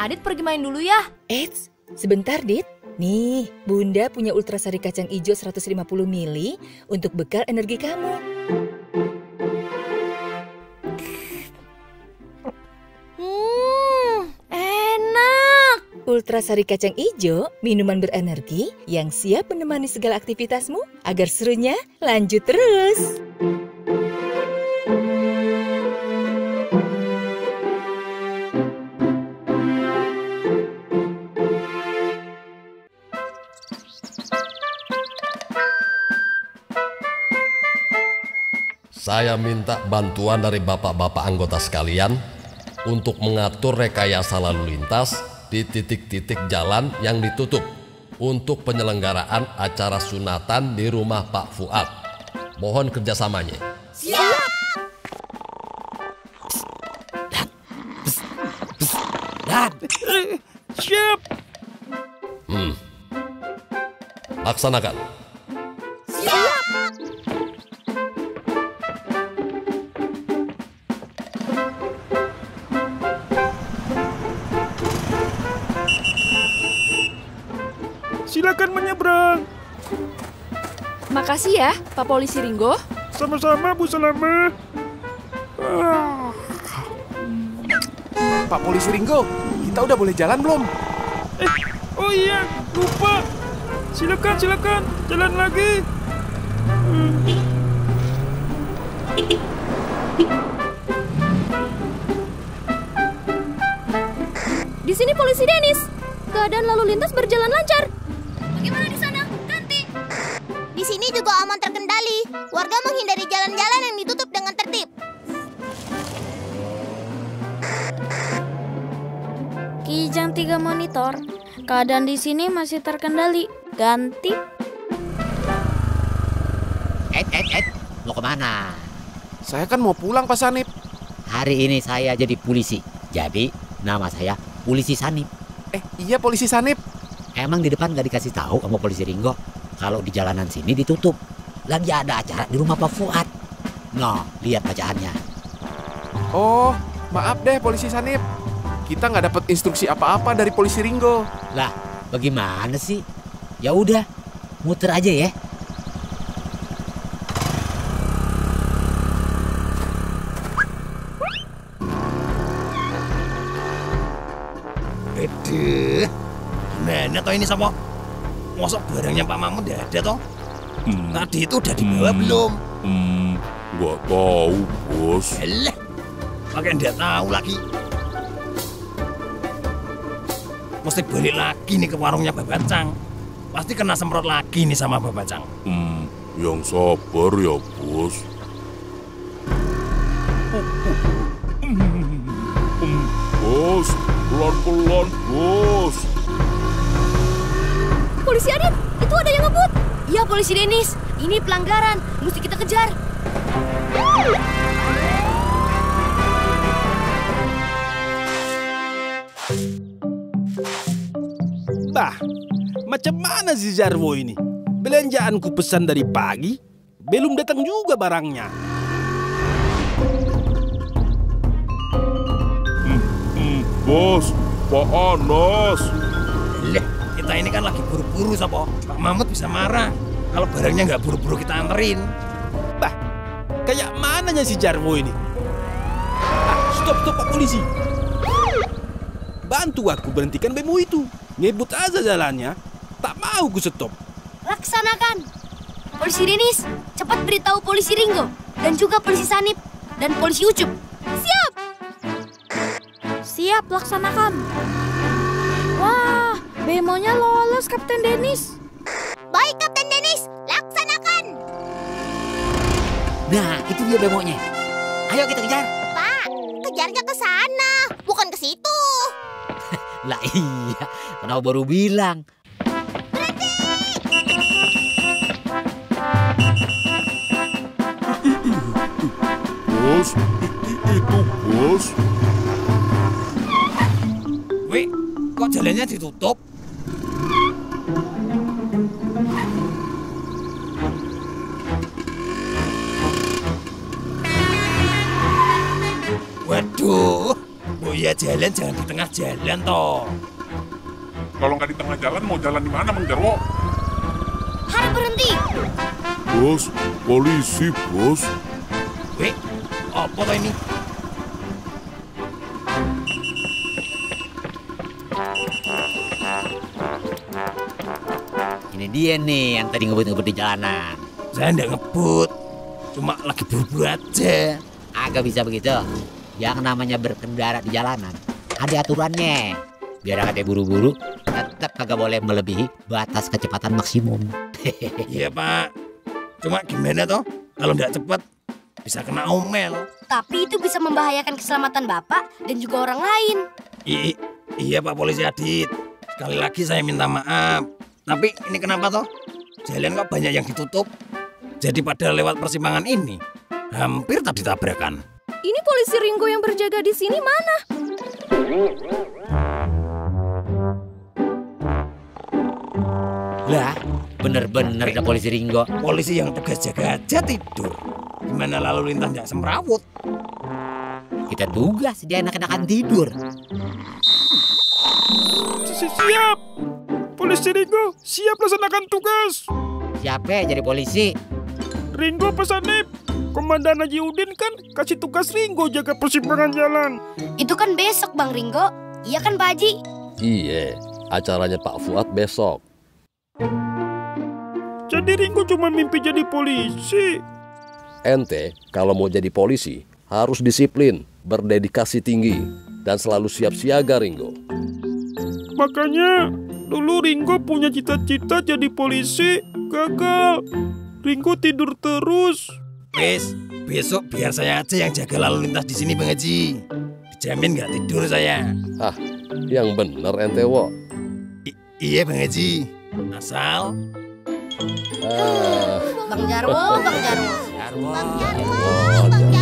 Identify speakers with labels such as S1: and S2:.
S1: Adit pergi main dulu ya.
S2: Eits, sebentar Dit. Nih, Bunda punya ultrasari kacang hijau 150 ml untuk bekal energi kamu.
S1: Enak.
S2: Ultrasari kacang hijau, minuman berenergi yang siap menemani segala aktivitasmu agar serunya lanjut terus.
S3: Saya minta bantuan dari bapak-bapak anggota sekalian untuk mengatur rekayasa lalu lintas di titik-titik jalan yang ditutup untuk penyelenggaraan acara sunatan di rumah Pak Fuad. Mohon kerjasamanya.
S1: Siap.
S4: Siap.
S3: Laksanakan.
S1: Siap.
S4: Silakan menyeberang.
S1: Makasih ya, Pak Polisi Ringo.
S4: Sama-sama, Bu Salama.
S5: Pak Polisi Ringo, kita udah boleh jalan belum?
S4: Oh iya, lupa. Silakan, jalan lagi.
S1: Di sini Polisi Dennis. Keadaan lalu lintas berjalan lancar. Bagaimana di sana? Ganti.
S6: Di sini juga aman terkendali. Warga menghindari jalan-jalan yang ditutup dengan tertib.
S7: Kijang 3 monitor. Keadaan di sini masih terkendali. Ganti.
S8: Mau kemana?
S5: Saya kan mau pulang, Pak Sanip.
S8: Hari ini saya jadi polisi. Jadi nama saya Polisi Sanip.
S5: Iya Polisi Sanip.
S8: Emang di depan gak dikasih tahu sama Polisi Ringo kalau di jalanan sini ditutup. Lagi ada acara di rumah Pak Fuad. Nah, lihat bacaannya.
S5: Oh, maaf deh Polisi Sanip. Kita nggak dapat instruksi apa-apa dari Polisi Ringo.
S8: Lah, bagaimana sih? Ya udah, muter aja ya.
S9: Aduh, gimana toh ini sama? Masa barangnya Pak Mahmud udah ada toh? Tadi itu udah dibawa belum?
S10: Nggak tahu, Bos.
S9: Alah, pakai nggak tahu lagi. Mesti balik lagi nih ke warungnya Babacang. Pasti kena semprot lagi nih sama Babacang.
S10: Yang sabar ya, Bos. Bos, pelan-pelan, Bos.
S1: Polisi Adit, itu ada yang ngebut. Iya, Polisi Dennis. Ini pelanggaran. Mesti kita kejar.
S4: Bah, macam mana si Jarwo ini? Belanjaanku pesan dari pagi, belum datang juga barangnya.
S10: Bos, Pak Anas.
S9: Leh, kita ini kan lagi buru-buru, Sopo. Pak Mahmud bisa marah kalau barangnya nggak buru-buru kita anterin.
S4: Bah, kayak mananya si Jarwo ini? Stop Pak Polisi. Bantu aku berhentikan bemo itu. Ngebut aja jalannya. Tak mau ku stop.
S1: Laksanakan. Polisi Dennis, cepat beritahu Polisi Ringo. Dan juga Polisi Sanip. Dan Polisi Ucup. Siap!
S7: Siap, laksanakan. Wah, bemonya lolos, Kapten Dennis.
S6: Baik, Kapten Dennis. Laksanakan.
S8: Nah, itu dia bemonya. Ayo kita kejar.
S6: Pak, kejarnya ke sana, bukan ke situ.
S8: Lah iya, kenapa baru bilang?
S10: Bos, itu Bos.
S9: Wih, kok jalannya ditutup? Waduh, Iya jalan jangan di tengah jalan toh.
S10: Kalau nggak di tengah jalan, mau jalan di mana, Mang Jarwo?
S1: Harap berhenti.
S10: Bos, polisi, bos.
S9: Weh, apa toh ini?
S8: Ini dia nih yang tadi ngebut-ngebut di jalanan.
S9: Saya nggak ngebut, cuma lagi buru-buru aja.
S8: Agak bisa begitu. Yang namanya berkendara di jalanan ada aturannya. Biar katanya buru-buru, tetap kagak boleh melebihi batas kecepatan maksimum.
S9: Iya Pak, cuma gimana toh? Kalau nggak cepat bisa kena omel.
S1: Tapi itu bisa membahayakan keselamatan Bapak dan juga orang lain.
S9: Iya Pak Polisi Adit, sekali lagi saya minta maaf. Tapi ini kenapa toh? Jalan kok banyak yang ditutup. Jadi pada lewat persimpangan ini, hampir tak ditabrakan.
S11: Ini polisi Ringo yang berjaga di sini mana?
S8: Lah, bener-bener ada polisi Ringo.
S9: Polisi yang tugas jaga aja tidur. Gimana lalu lintas nggak semrawut?
S8: Kita tugas dia enak-enakan tidur.
S4: Siap! Polisi Ringo, siap laksanakan tugas.
S8: Siapa jadi polisi?
S4: Ringo Pesanip. Komandan Haji Udin kan kasih tugas Ringo jaga persimpangan jalan.
S1: Itu kan besok Bang Ringo. Iya kan Pak Haji?
S3: Iya, acaranya Pak Fuad besok.
S4: Jadi Ringo cuma mimpi jadi polisi.
S3: Ente kalau mau jadi polisi harus disiplin, berdedikasi tinggi, dan selalu siap siaga Ringo.
S4: Makanya dulu Ringo punya cita-cita jadi polisi, gagal. Ringo tidur terus.
S9: Wes, besok biar saya aja yang jaga lalu lintas di sini Bang Haji. Dijamin nggak tidur saya.
S3: Ah, yang bener ente wo.
S9: Iya Bang Haji. Asal.
S1: Bang Jarwo, Bang Jarwo.
S9: Jarwo.
S6: Bang Jarwo, Bang Jarwo.